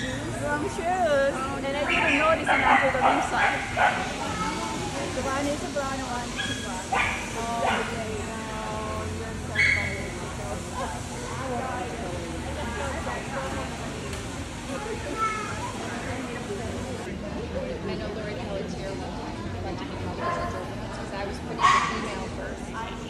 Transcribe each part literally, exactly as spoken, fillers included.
shoes? Some shoes. Oh, and I didn't notice it until the inside. The one is brown and one is black. Oh, okay. Oh, you're so funny. I know Lori Kelly's here one time. I'd like to be called because I was putting the female first.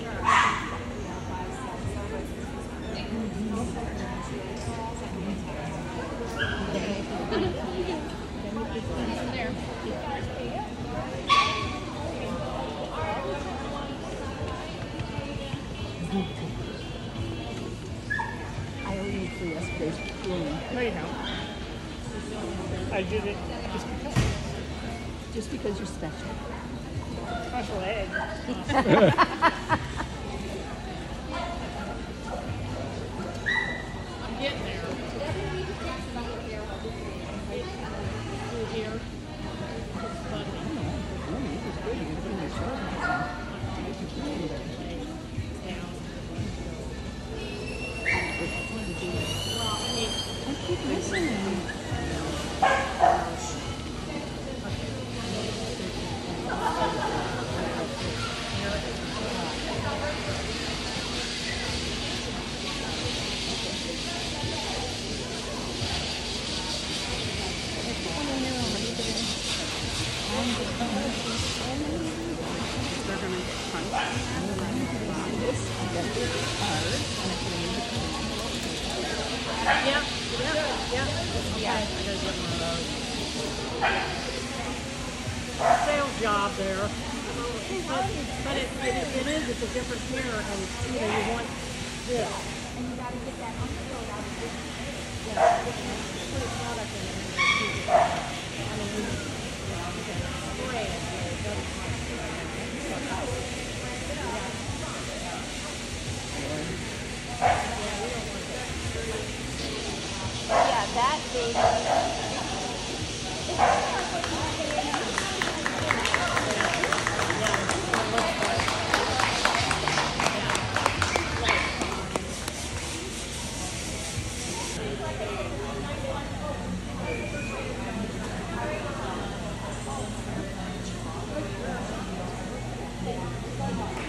I owe you for yesterday's room. No, you don't. I did it just because. Just because you're special. Special egg. I'm getting there. Through here. I keep listening. Yeah, yeah, yeah. Okay. I gotta get one of those. Sales job there. But, but it, it, it is, it's a different pair, and you know, you want this. And you gotta get that unfilled out of this. Yeah, put a product in it and keep it. I mean, you spray it, so it doesn't. Yeah, that baby. Yeah.